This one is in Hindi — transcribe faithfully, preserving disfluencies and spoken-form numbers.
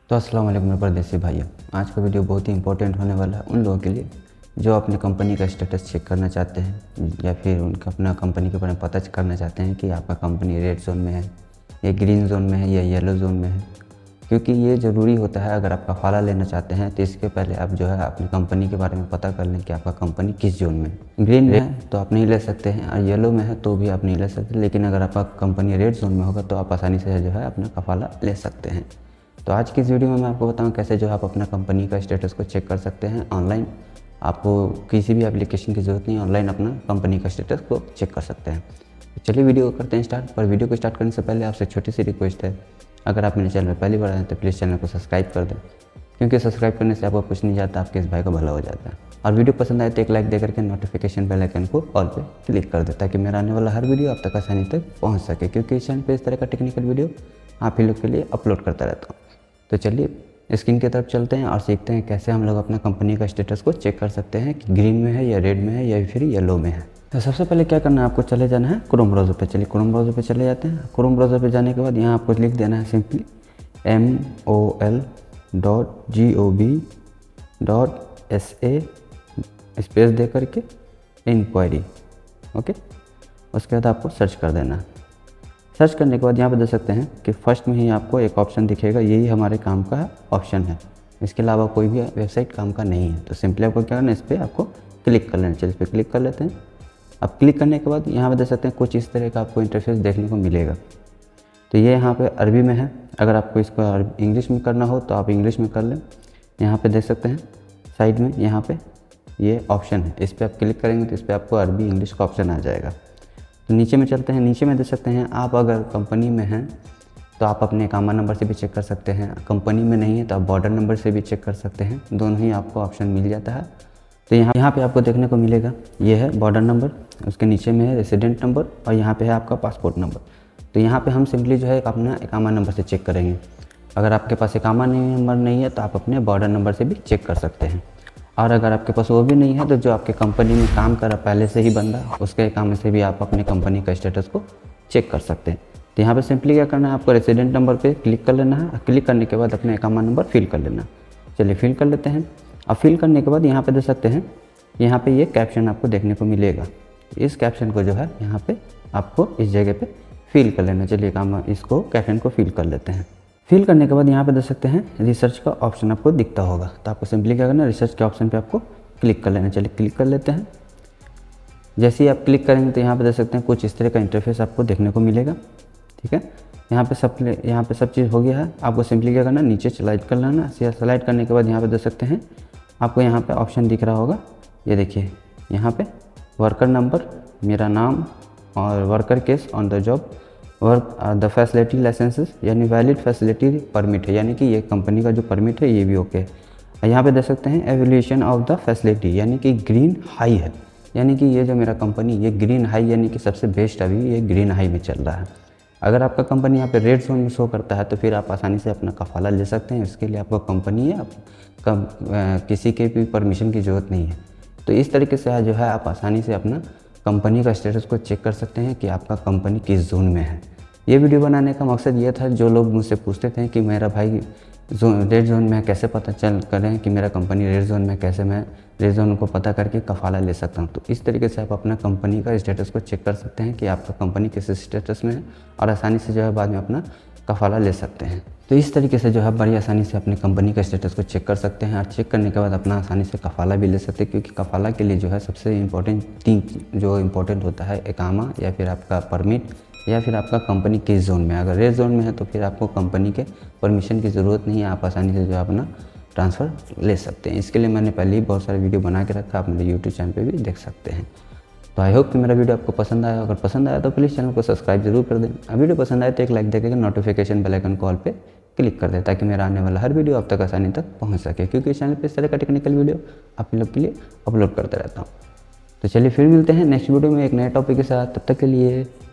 तो अस्सलाम वालेकुम मेरे परदेसी भाइयों, आज का वीडियो बहुत ही इंपॉर्टेंट होने वाला है उन लोगों के लिए जो अपनी कंपनी का स्टेटस चेक करना चाहते हैं या फिर उनका अपना कंपनी के बारे में पता करना चाहते हैं कि आपका कंपनी रेड जोन में है या ग्रीन जोन में है या येलो जोन में है। क्योंकि ये ज़रूरी होता है, अगर आप कफाला लेना चाहते हैं तो इसके पहले आप जो है अपनी कंपनी के बारे में पता कर लें कि आपका कंपनी किस जोन में है। ग्रीन में है तो आप नहीं ले सकते हैं और येलो में है तो भी आप नहीं ले सकते, लेकिन अगर आपका कंपनी रेड जोन में होगा तो आप आसानी से जो है अपना कफाला ले सकते हैं। तो आज की इस वीडियो में मैं आपको बताऊं कैसे जो है आप अपना कंपनी का स्टेटस को चेक कर सकते हैं ऑनलाइन। आपको किसी भी एप्लीकेशन की ज़रूरत नहीं, ऑनलाइन अपना कंपनी का स्टेटस को चेक कर सकते हैं। तो चलिए वीडियो को करते हैं स्टार्ट। पर वीडियो को स्टार्ट करने से पहले आपसे छोटी सी रिक्वेस्ट है, अगर आप मेरे चैनल में पहली बार आए तो प्लीज़ चैनल को सब्सक्राइब कर दें, क्योंकि सब्सक्राइब करने से आपको कुछ नहीं जाता, आपके इस भाई का भला हो जाता है। और वीडियो पसंद आए तो एक लाइक देकर के नोटिफिकेशन बेल आइकन को ऑल पे क्लिक कर दें, ताकि मेरा आने वाला हर वीडियो आप तक आसानी तक पहुँच सके, क्योंकि इस चैनल पर इस तरह का टेक्निकल वीडियो आप ही लोग के लिए अपलोड करता रहता हूँ। तो चलिए स्क्रीन की तरफ चलते हैं और सीखते हैं कैसे हम लोग अपना कंपनी का स्टेटस को चेक कर सकते हैं कि ग्रीन में है या रेड में है या फिर येलो में है। तो सबसे पहले क्या करना है, आपको चले जाना है क्रोम ब्राउज़र पे। चलिए क्रोम ब्राउज़र पे चले जाते हैं। क्रोम ब्राउज़र पे जाने के बाद यहाँ आपको लिख देना है simply M O L dot G O B dot S A space दे करके इंक्वायरी। ओके, उसके बाद आपको सर्च कर देना है। सर्च करने के बाद यहाँ पे देख सकते हैं कि फर्स्ट में ही आपको एक ऑप्शन दिखेगा, यही हमारे काम का ऑप्शन है, इसके अलावा कोई भी वेबसाइट काम का नहीं है। तो सिंपली आपको क्या करना है, इस पर आपको क्लिक कर लेना। चलिए इस पर क्लिक कर लेते हैं। अब क्लिक करने के बाद यहाँ पे देख सकते हैं कुछ इस तरह का आपको इंटरफेस देखने को मिलेगा। तो ये यहाँ पे अरबी में है, अगर आपको इसको इंग्लिश में करना हो तो आप इंग्लिश में कर लें। यहाँ पे देख सकते हैं साइड में यहाँ पे ये ऑप्शन है, इस पर आप क्लिक करेंगे तो इस पर आपको अरबी इंग्लिश का ऑप्शन आ जाएगा। तो नीचे में चलते हैं। नीचे में देख सकते हैं आप अगर कंपनी में हैं तो आप अपने इकामा नंबर से भी चेक कर सकते हैं, कंपनी में नहीं है तो आप बॉर्डर नंबर से भी चेक कर सकते हैं, दोनों ही आपको ऑप्शन मिल जाता है। तो यहाँ यहाँ पे आपको देखने को मिलेगा ये है बॉर्डर नंबर, उसके नीचे में है रेसिडेंट नंबर और यहाँ पे है आपका पासपोर्ट नंबर। तो यहाँ पे हम सिंपली जो है अपना इकामा नंबर से चेक करेंगे। अगर आपके पास इकामा नंबर नहीं है तो आप अपने बॉर्डर नंबर से भी चेक कर सकते हैं, और अगर आपके पास वो भी नहीं है तो जो आपके कंपनी में काम कर रहा पहले से ही बंदा, उसके काम से भी आप अपनी कंपनी का स्टेटस को चेक कर सकते हैं। तो यहाँ पे सिंपली क्या करना है, आपको रेसिडेंट नंबर पे क्लिक कर लेना है। क्लिक करने के बाद अपना इकामा नंबर फिल कर लेना। चलिए फिल कर लेते हैं। अब फिल करने के बाद यहाँ पे देख सकते हैं, यहाँ पे ये कैप्शन आपको देखने को मिलेगा। इस कैप्शन को जो है यहाँ पे आपको इस जगह पे फिल कर लेना। चलिए काम इसको कैप्शन को फिल कर लेते हैं। फिल करने के बाद यहाँ पे देख सकते हैं रिसर्च का ऑप्शन आपको दिखता होगा। तो आपको सिंपली क्या करना है, रिसर्च के ऑप्शन पे आपको क्लिक कर लेना। चलिए क्लिक कर लेते हैं। जैसे ही आप क्लिक करेंगे तो यहाँ पे देख सकते हैं कुछ इस तरह का इंटरफेस आपको देखने को मिलेगा। ठीक है, यहाँ पे सब यहाँ पे सब चीज़ हो गया है। आपको सिंपली क्या करना है, नीचे स्लाइड कर लेना। स्लाइड करने के बाद यहाँ पे देख सकते हैं आपको यहाँ पे ऑप्शन दिख रहा होगा, ये देखिए यहाँ पे वर्कर नंबर, मेरा नाम और worker case on the job, work the facility licences यानी वैलिड फैसिलिटी परमिट है, यानी कि ये कंपनी का जो परमिट है ये भी ओके है। यहाँ पे देख सकते हैं एवोल्यूशन ऑफ द फैसिलिटी, यानी कि ग्रीन हाई है, यानी कि ये जो मेरा कंपनी ये ग्रीन हाई यानी कि सबसे बेस्ट अभी ये ग्रीन हाई में चल रहा है। अगर आपका कंपनी यहाँ पे रेड जोन में शो करता है तो फिर आप आसानी से अपना कफाला ले सकते हैं। इसके लिए आपको कंपनी है कम, किसी के भी परमिशन की ज़रूरत नहीं है। तो इस तरीके से जो है आप आसानी से अपना कंपनी का स्टेटस को चेक कर सकते हैं कि आपका कंपनी किस जोन में है। ये वीडियो बनाने का मकसद ये था, जो लोग मुझसे पूछते थे कि मेरा भाई जोन रेड जोन में कैसे पता चल करें कि मेरा कंपनी रेड जोन में, कैसे मैं रेड जोन को पता करके कफाला ले सकता हूँ। तो इस तरीके से आप अपना कंपनी का स्टेटस को चेक कर सकते हैं कि आपका कंपनी किस स्टेटस में है, और आसानी से जो है बाद में अपना कफाला ले सकते हैं। तो इस तरीके से जो है बड़ी आसानी से अपनी कंपनी का स्टेटस को चेक कर सकते हैं, और चेक करने के बाद अपना आसानी से कफाला भी ले सकते हैं। क्योंकि कफाला के लिए जो है सबसे इम्पोर्टेंट तीन जो इम्पोर्टेंट होता है, इकामा या फिर आपका परमिट या फिर आपका कंपनी किस जोन में। अगर रेड जोन में है तो फिर आपको कंपनी के परमिशन की ज़रूरत नहीं है, आप आसानी से जो है अपना ट्रांसफ़र ले सकते हैं। इसके लिए मैंने पहले ही बहुत सारे वीडियो बना के रखा, आप मेरे यूट्यूब चैनल पे भी देख सकते हैं। तो आई होप कि मेरा वीडियो आपको पसंद आया। अगर पसंद आया तो प्लीज़ चैनल को सब्सक्राइब जरूर कर दें। अब वीडियो पसंद आए तो एक लाइक देकर नोटिफिकेशन बेल आइकन कॉल पे क्लिक कर दें, ताकि मेरा आने वाला हर वीडियो आप तक आसानी तक पहुँच सके, क्योंकि इस चैनल पर इस तरह का टेक्निकल वीडियो आप लोग के लिए अपलोड करता रहता हूँ। तो चलिए फिर मिलते हैं नेक्स्ट वीडियो में एक नए टॉपिक के साथ। तब तक के लिए